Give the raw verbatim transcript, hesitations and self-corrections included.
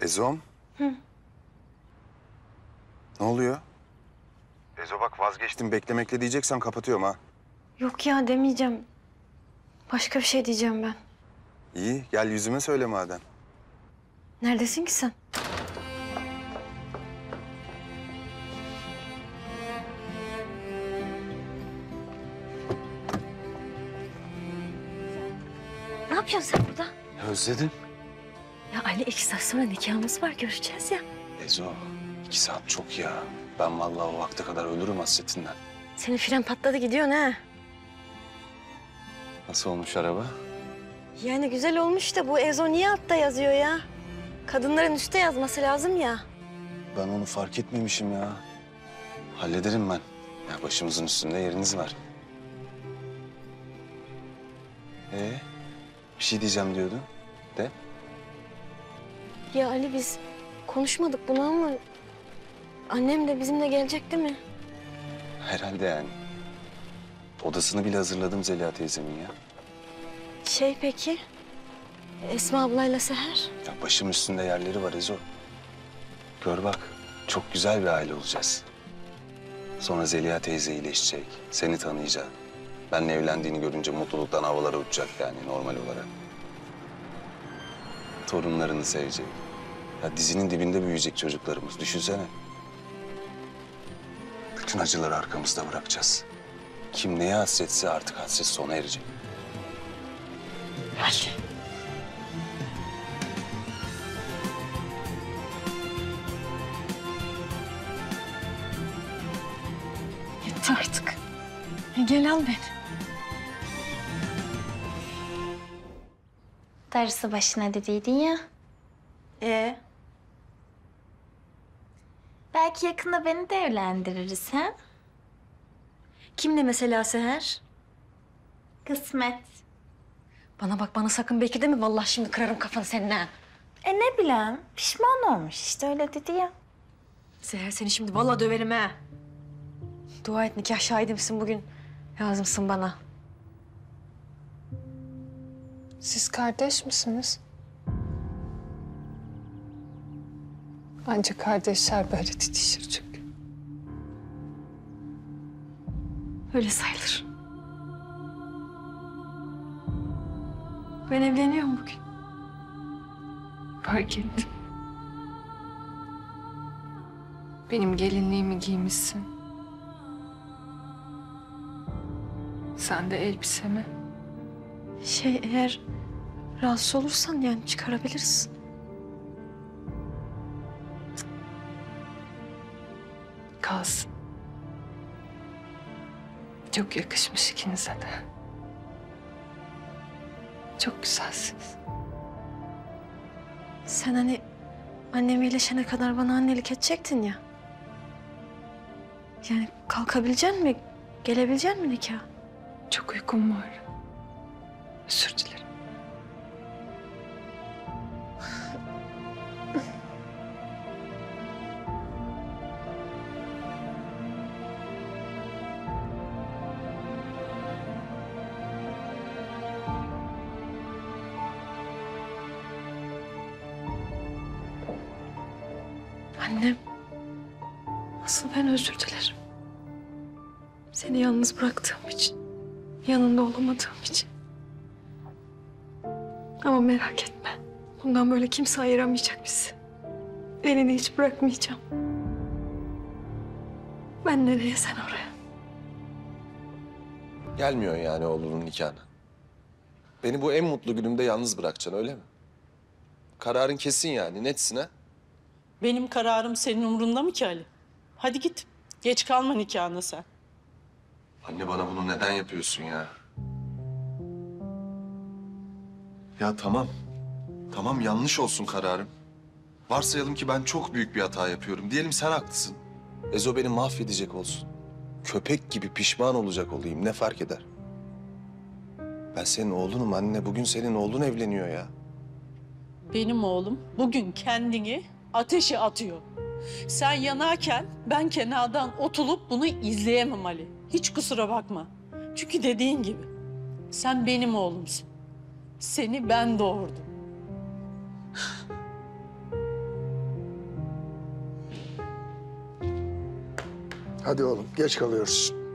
Ezom. Hı. Ne oluyor? Ezo bak vazgeçtim beklemekle diyeceksen kapatıyorum ha. Yok ya demeyeceğim. Başka bir şey diyeceğim ben. İyi gel yüzüme söyle madem. Neredesin ki sen? Ne yapıyorsun sen burada? Özledim. Ya Ali iki saat sonra nikahımız var, görüşeceğiz ya. Ezo iki saat çok ya. Ben vallahi o vakte kadar ölürüm hasretinden. Senin fren patladı gidiyorsun ha. Nasıl olmuş araba? Yani güzel olmuş da bu Ezo niye altta yazıyor ya? Kadınların üstte yazması lazım ya. Ben onu fark etmemişim ya. Hallederim ben. Ya başımızın üstünde yeriniz var. Ee, bir şey diyeceğim diyordun. De. Ya Ali biz konuşmadık bunu ama... Annem de bizimle gelecek değil mi? Herhalde yani. Odasını bile hazırladım Zeliha teyzemin ya. Şey peki, Esma ablayla Seher? Ya başım üstünde yerleri var Ezo. Gör bak, çok güzel bir aile olacağız. Sonra Zeliha teyze iyileşecek, seni tanıyacak. Benle evlendiğini görünce mutluluktan havalara uçacak yani normal olarak. Torunlarını sevecek. Ya dizinin dibinde büyüyecek çocuklarımız, düşünsene. Bütün acıları arkamızda bırakacağız. Kim neye hasretse artık hasret sona erecek. Hadi. Yetti artık. E gel al beni. Darısı başına dediydin ya. Ee? Belki yakında beni de evlendiririz ha? Kimle mesela Seher? Kısmet. Bana bak, bana sakın belki deme. Vallahi şimdi kırarım kafanı seninle. ha. E ne bileyim, pişman olmuş işte öyle dedi ya. Seher seni şimdi vallahi döverim ha. Dua et nikah şahidimsin bugün. Lazımsın bana. Siz kardeş misiniz? Ancak kardeşler böyle titişir çünkü. Öyle sayılır. Ben evleniyorum bugün. Fark ettim. Benim gelinliğimi giymişsin. Sen de elbisemi. Şey, eğer rahatsız olursan yani çıkarabiliriz. Kalsın. Çok yakışmış ikinize de. Çok güzelsiniz. Sen hani annem iyileşene kadar bana annelik edecektin ya. Yani kalkabilecek mi? Gelebilecek mi nikah? Çok uykum var. Özür dilerim. Annem. Asıl ben özür dilerim. Seni yalnız bıraktığım için. Yanında olamadığım için. Ama merak etme. Bundan böyle kimse ayıramayacak bizi. Elini hiç bırakmayacağım. Ben nereye, sen oraya. Gelmiyorsun yani oğlunun nikahına. Beni bu en mutlu günümde yalnız bırakacaksın öyle mi? Kararın kesin yani, netsin ha? Benim kararım senin umrunda mı ki Ali? Hadi git. Geç kalma nikahına sen. Anne bana bunu neden yapıyorsun ya? Ya tamam. Tamam yanlış olsun kararım. Varsayalım ki ben çok büyük bir hata yapıyorum. Diyelim sen haklısın. Ezo beni mahvedecek olsun. Köpek gibi pişman olacak olayım. Ne fark eder? Ben senin oğlunum anne. Bugün senin oğlun evleniyor ya. Benim oğlum bugün kendini ateşe atıyor. Sen yanarken ben kenardan oturup bunu izleyemem Ali. Hiç kusura bakma. Çünkü dediğin gibi sen benim oğlumsun. Seni ben doğurdum. Hadi oğlum, geç kalıyoruz.